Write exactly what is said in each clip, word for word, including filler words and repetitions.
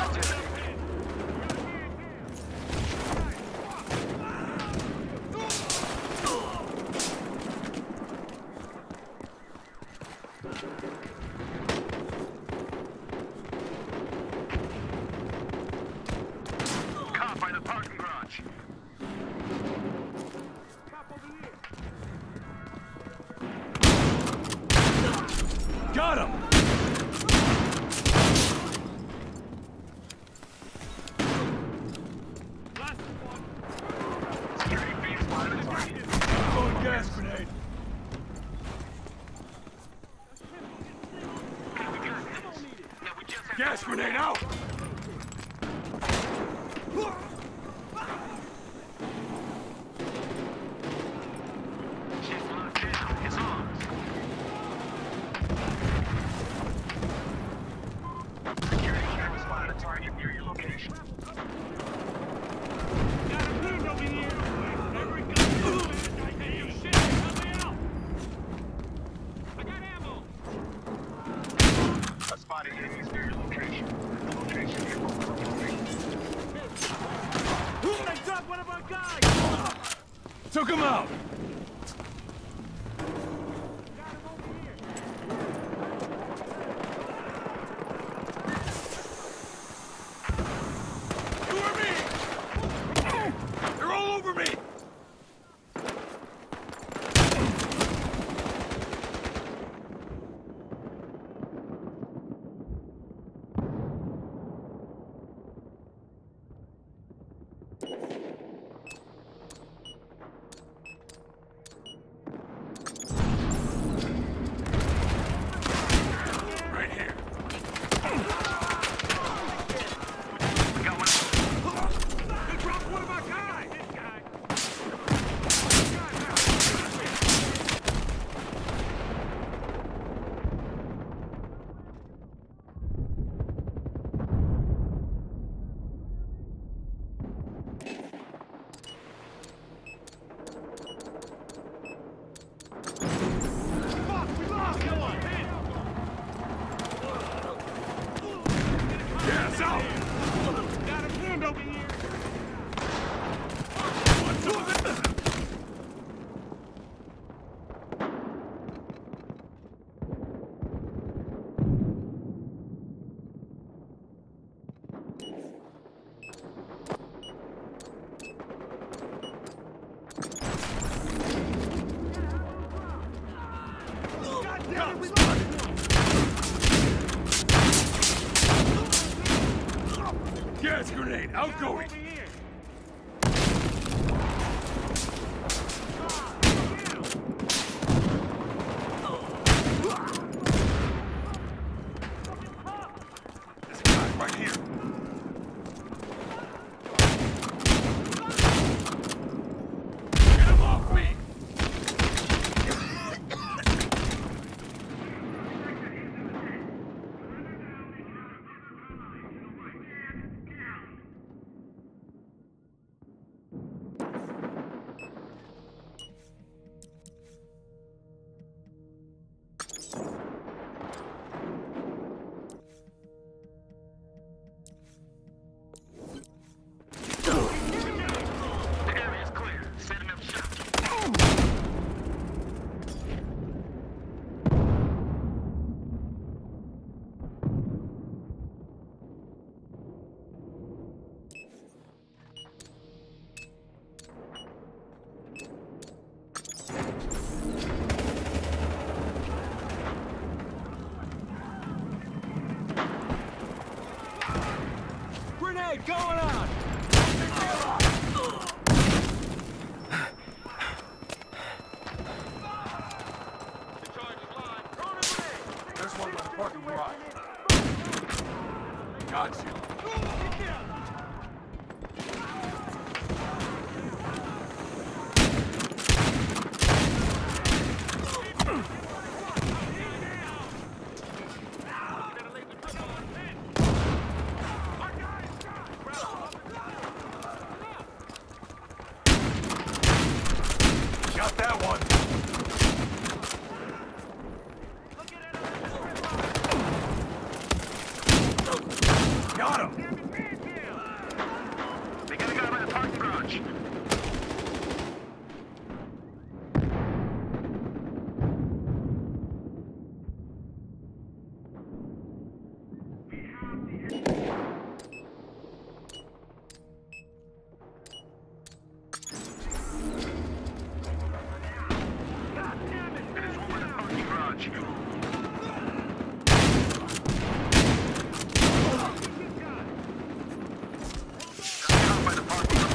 Got him! Last one. Throwing gas grenade. Gas grenade out! Took him out! Over me! They're all over me! Gas out! Got a hand over here! What's up? Gas grenade, outgoing! There's a guy right here. Get him off me! Grenade going on! There's one by the parking garage. Got you. Got that one. Got him. garage. Down by the parking lot.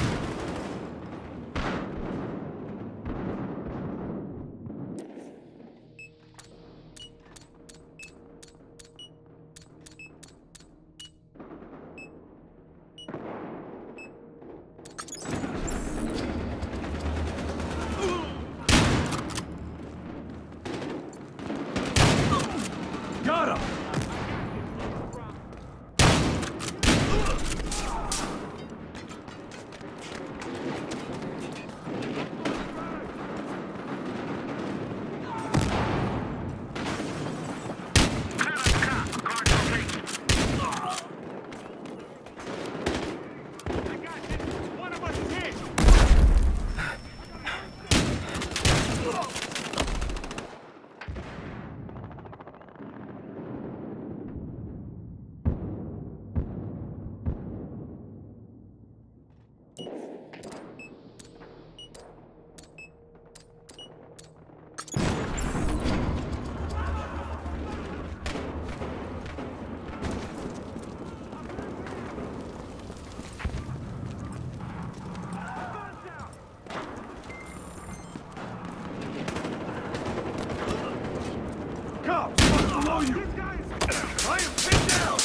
Got him! Cops! What's below you? I am pinned down!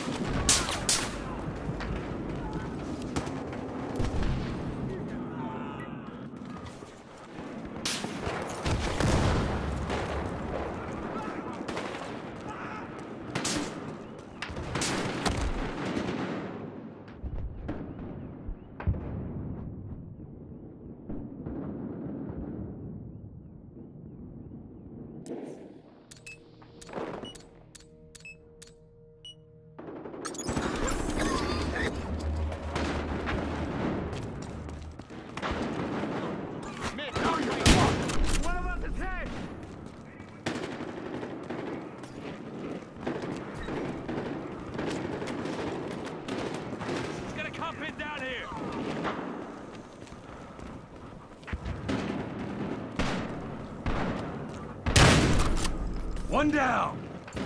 One down!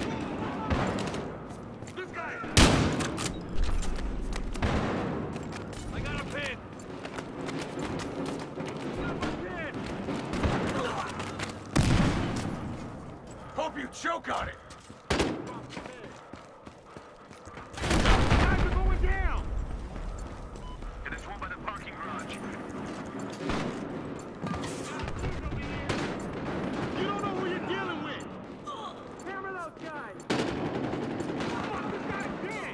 This guy! I got a pin! Hope you choke on it! Guys are going down! It is one by the parking garage. You don't know who you're dealing with! Hammer those guys! This guy's dead!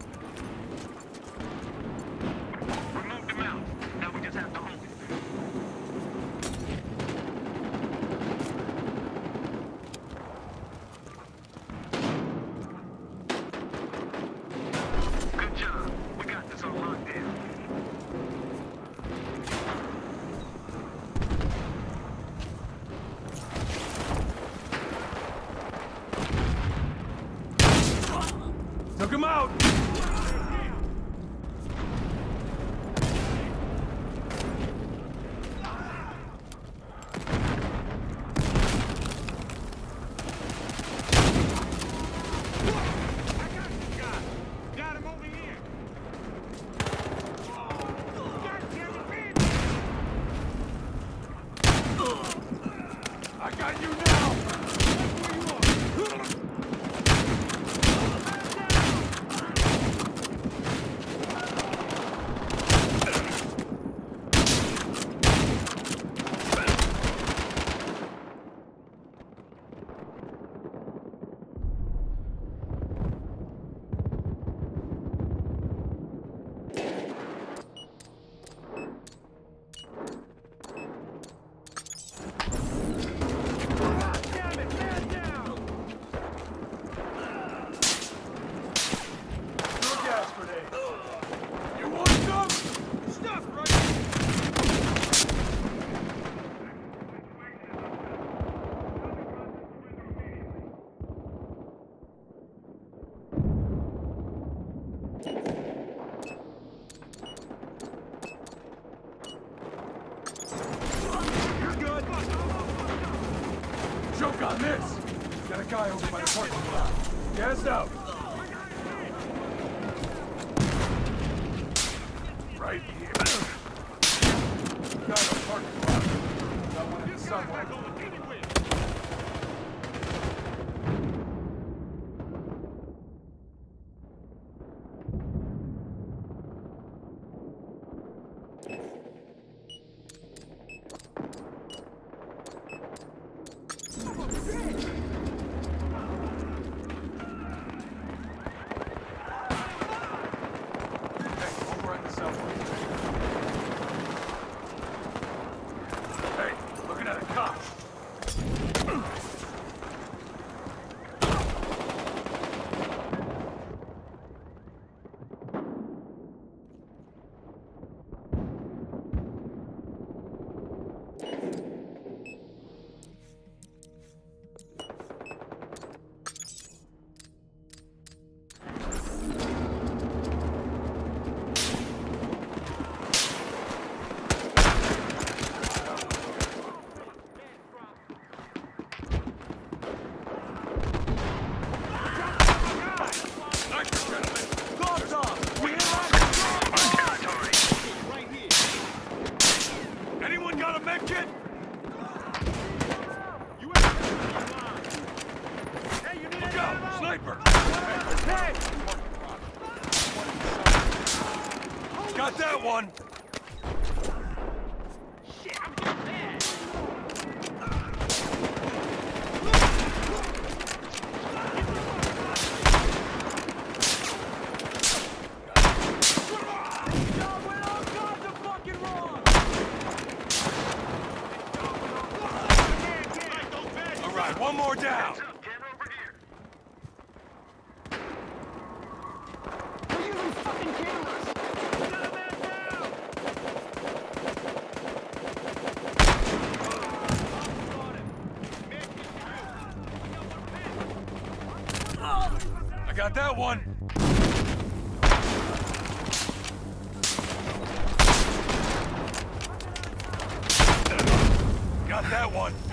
Remove them out. Now we just have to hold it. Good job. We got this on lockdown. Took him out! Got him over here! God damn it, man! I got you now! That's where you are! Choke on this! Got a guy over by the parking lot. Gas out. Right here. Guy in the parking lot. Got one in the subway. Got that one! Shit, I'm getting mad! Y'all went all kinds of fucking wrong! Alright, one more down! I got that one! Got that one!